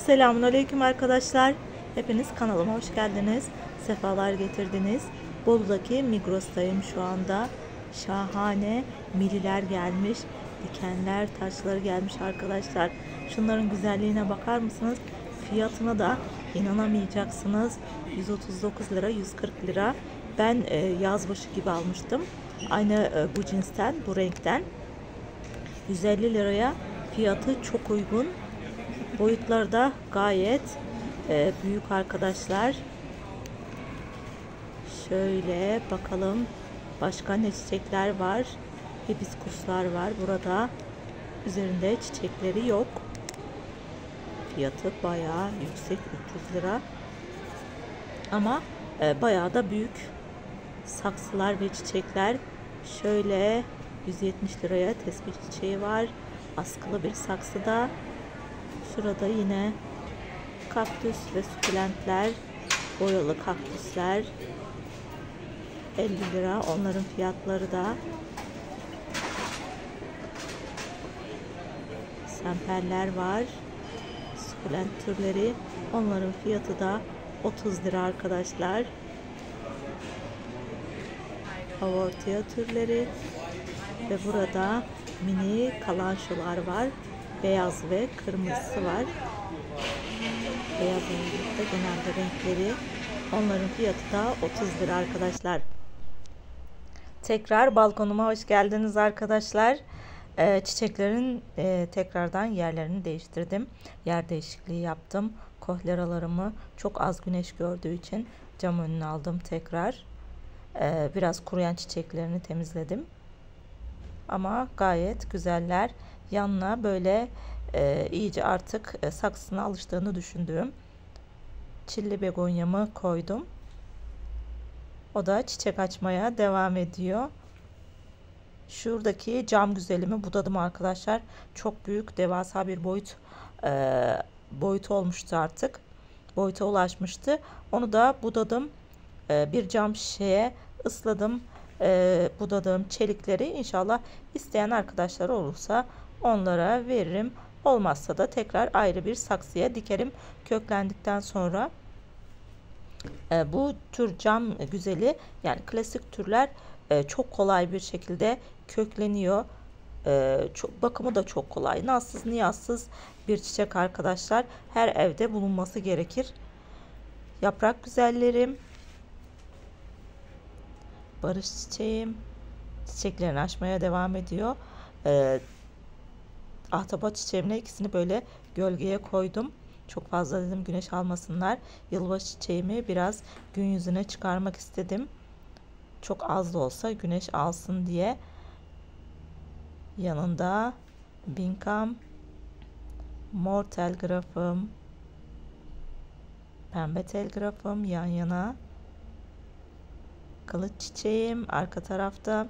Selamünaleyküm arkadaşlar. Hepiniz kanalıma hoş geldiniz. Sefalar getirdiniz. Bolu'daki Migros'tayım şu anda. Şahane mililer gelmiş. Dikenler, taşları gelmiş arkadaşlar. Şunların güzelliğine bakar mısınız? Fiyatına da inanamayacaksınız. 139 lira, 140 lira. Ben yazbaşı gibi almıştım. Aynı bu cinsten, bu renkten. 150 liraya, fiyatı çok uygun. Boyutları da gayet büyük arkadaşlar. Şöyle bakalım başka ne çiçekler var. Hibiskuslar var burada. Üzerinde çiçekleri yok. Fiyatı bayağı yüksek, 300 lira. Ama bayağı da büyük saksılar ve çiçekler. Şöyle 170 liraya tesbih çiçeği var. Askılı bir saksıda. Şurada yine kaktüs ve sukulentler, boyalı kaktüsler 50 lira. Onların fiyatları da semperler var. Sukulent türleri. Onların fiyatı da 30 lira arkadaşlar. Havortia türleri ve burada mini kalançolar var. Beyaz ve kırmızısı var. Beyaz da genelde renkleri. Onların fiyatı da 30 lira arkadaşlar. Tekrar balkonuma hoş geldiniz arkadaşlar. Çiçeklerin tekrardan yerlerini değiştirdim. Yer değişikliği yaptım. Kohleralarımı çok az güneş gördüğü için cam önüne aldım tekrar. Biraz kuruyan çiçeklerini temizledim. Ama gayet güzeller. Yanına böyle iyice artık saksısına alıştığını düşündüğüm çilli begonyamı koydum. O da çiçek açmaya devam ediyor. Şuradaki cam güzelimi budadım arkadaşlar. Çok büyük, devasa bir boyutu olmuştu artık. Boyuta ulaşmıştı. Onu da budadım. Bir cam şişeye ısladım. Budadığım çelikleri inşallah isteyen arkadaşlar olursa onlara veririm. Olmazsa da tekrar ayrı bir saksıya dikerim köklendikten sonra. Bu tür cam güzeli, yani klasik türler çok kolay bir şekilde kökleniyor. Bakımı da çok kolay. Nazsız niyazsız bir çiçek arkadaşlar. Her evde bulunması gerekir. Yaprak güzellerim. Barış çiçeğim çiçeklerini açmaya devam ediyor. Ahtapot çiçeğimle ikisini böyle gölgeye koydum. Çok fazla dedim güneş almasınlar. Yılbaşı çiçeğimi biraz gün yüzüne çıkarmak istedim. Çok az da olsa güneş alsın diye. Yanında binkam, mor telgrafım, pembe telgrafım yan yana. Kılıç çiçeğim arka tarafta.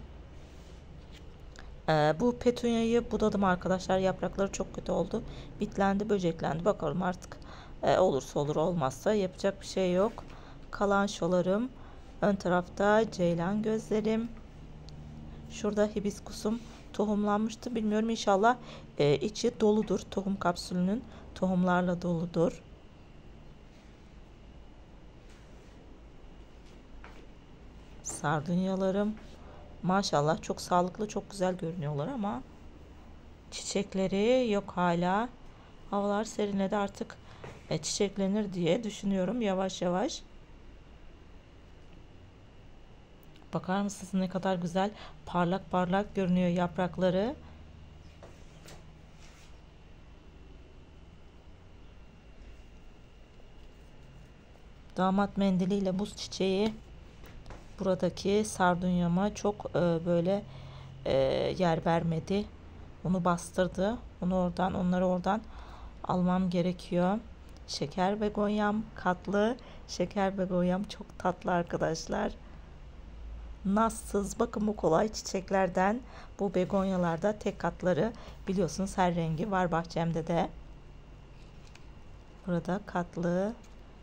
Bu petunyayı budadım arkadaşlar. Yaprakları çok kötü oldu. Bitlendi, böceklendi. Bakalım artık olursa olur, olmazsa yapacak bir şey yok. Kalançolarım. Ön tarafta ceylan gözlerim. Şurada hibiskusum tohumlanmıştı. Bilmiyorum, inşallah içi doludur. Tohum kapsülünün tohumlarla doludur. Sardunyalarım. Maşallah çok sağlıklı, çok güzel görünüyorlar ama çiçekleri yok hala. Havalar serinledi, artık çiçeklenir diye düşünüyorum yavaş yavaş. Bakar mısınız ne kadar güzel parlak parlak görünüyor yaprakları. Damat mendiliyle buz çiçeği. Buradaki sardunyama çok böyle yer vermedi. Onu bastırdı. Onları oradan almam gerekiyor. Şeker begonyam katlı. Şeker begonyam çok tatlı arkadaşlar. Nazsız, bakımı kolay çiçeklerden bu begonyalarda tek katları, biliyorsunuz her rengi var bahçemde de. Burada katlı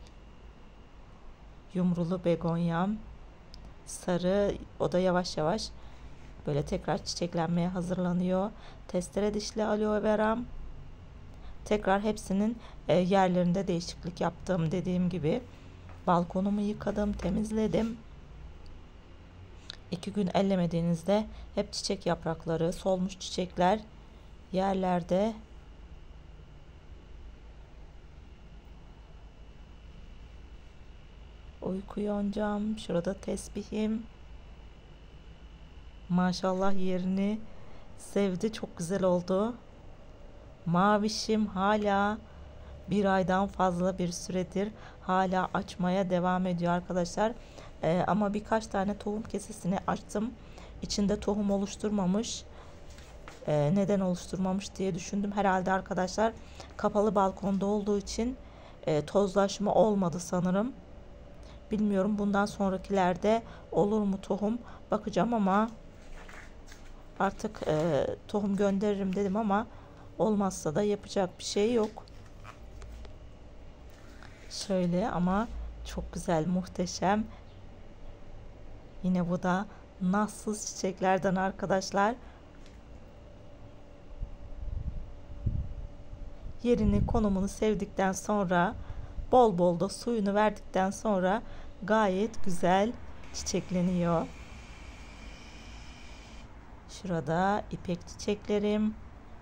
yumrulu begonyam. Sarı, o da yavaş yavaş böyle tekrar çiçeklenmeye hazırlanıyor. Testere dişli aloe veram. tekrar hepsinin yerlerinde değişiklik yaptım. Dediğim gibi balkonumu yıkadım, temizledim. 2 gün ellemediğinizde hep çiçek yaprakları, solmuş çiçekler yerlerde. Uyku yoncam, şurada tesbihim. Maşallah yerini sevdi, çok güzel oldu. Mavişim hala bir aydan fazla bir süredir hala açmaya devam ediyor arkadaşlar. Ama birkaç tane tohum kesesini açtım. İçinde tohum oluşturmamış. Neden oluşturmamış diye düşündüm. Herhalde arkadaşlar kapalı balkonda olduğu için tozlaşma olmadı sanırım. Bilmiyorum, bundan sonrakilerde olur mu tohum, bakacağım ama artık tohum gönderirim dedim ama olmazsa da yapacak bir şey yok. Şöyle, ama çok güzel, muhteşem. Yine bu da nazsız çiçeklerden arkadaşlar. Yerini, konumunu sevdikten sonra, bol bol da suyunu verdikten sonra gayet güzel çiçekleniyor. Şurada ipek çiçeklerim.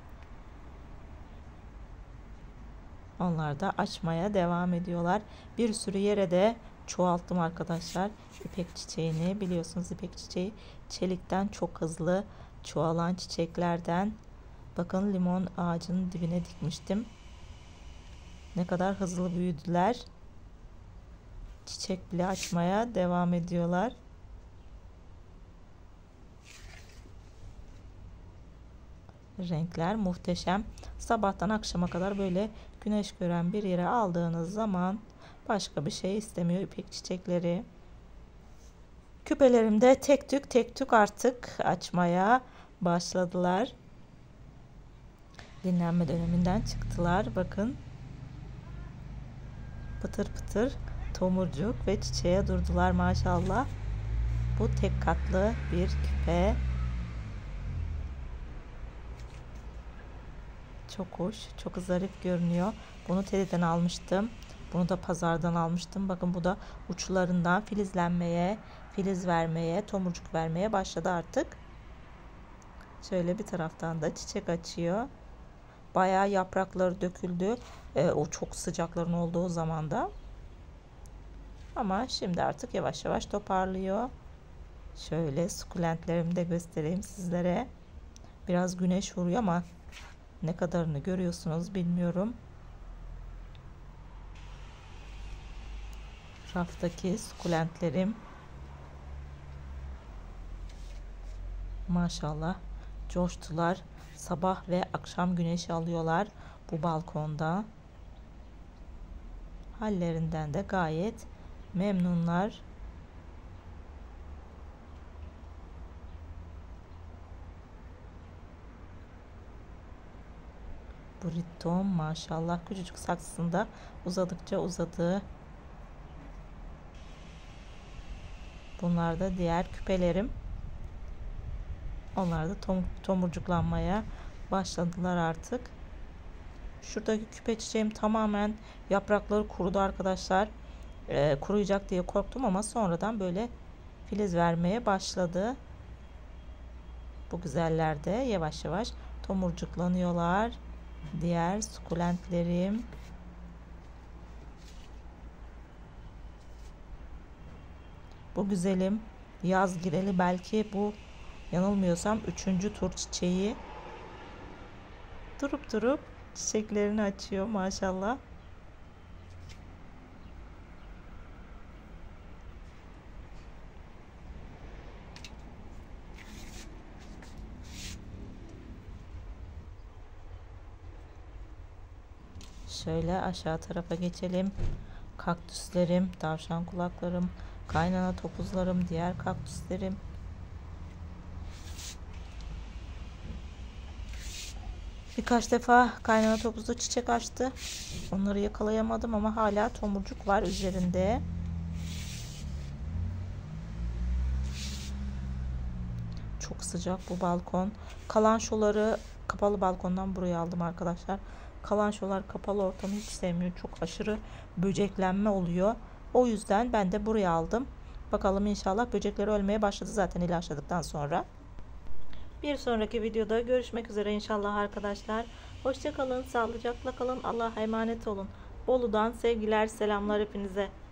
Onlar da açmaya devam ediyorlar. Bir sürü yere de çoğalttım arkadaşlar. İpek çiçeğini biliyorsunuz, ipek çiçeği çelikten çok hızlı çoğalan çiçeklerden. Bakın, limon ağacının dibine dikmiştim. Ne kadar hızlı büyüdüler. Çiçek bile açmaya devam ediyorlar. Renkler muhteşem. Sabahtan akşama kadar böyle güneş gören bir yere aldığınız zaman başka bir şey istemiyor ipek çiçekleri. Küpelerim de tek tük artık açmaya başladılar. Dinlenme döneminden çıktılar. Bakın, pıtır pıtır tomurcuk ve çiçeğe durdular maşallah. Bu tek katlı bir küpe. Çok hoş, çok zarif görünüyor. Bunu Teddy'den almıştım. Bunu da pazardan almıştım. Bakın, bu da uçlarından filizlenmeye, filiz vermeye, tomurcuk vermeye başladı artık. Şöyle bir taraftan da çiçek açıyor. Bayağı yaprakları döküldü. O çok sıcakların olduğu zaman da. Ama şimdi artık yavaş yavaş toparlıyor. Şöyle sukulentlerimi de göstereyim sizlere. Biraz güneş vuruyor ama ne kadarını görüyorsunuz bilmiyorum. Raftaki sukulentlerim maşallah coştular. Sabah ve akşam güneşi alıyorlar bu balkonda. Hallerinden de gayet memnunlar. Burritom maşallah küçücük saksısında uzadıkça uzadı. Bunlar da diğer küpelerim. Onlar da tomurcuklanmaya başladılar artık. Şuradaki küpe çiçeğim tamamen yaprakları kurudu arkadaşlar. Kuruyacak diye korktum ama sonradan böyle filiz vermeye başladı. Bu güzeller de yavaş yavaş tomurcuklanıyorlar. Diğer sukulentlerim. Bu güzelim yaz gireli belki bu, yanılmıyorsam 3. tur çiçeği. Durup durup çiçeklerini açıyor maşallah. Şöyle aşağı tarafa geçelim. Kaktüslerim, tavşan kulaklarım, kaynana topuzlarım, diğer kaktüslerim. Birkaç defa kaynana topuzda çiçek açtı. Onları yakalayamadım ama hala tomurcuk var üzerinde. Çok sıcak bu balkon. Kalançoları kapalı balkondan buraya aldım arkadaşlar. kalançolar kapalı ortamı hiç sevmiyor. Çok aşırı böceklenme oluyor. O yüzden ben de buraya aldım. Bakalım, inşallah böcekleri ölmeye başladı zaten ilaçladıktan sonra. Bir sonraki videoda görüşmek üzere inşallah arkadaşlar. Hoşça kalın, sağlıcakla kalın, Allah'a emanet olun. Bolu'dan sevgiler, selamlar hepinize.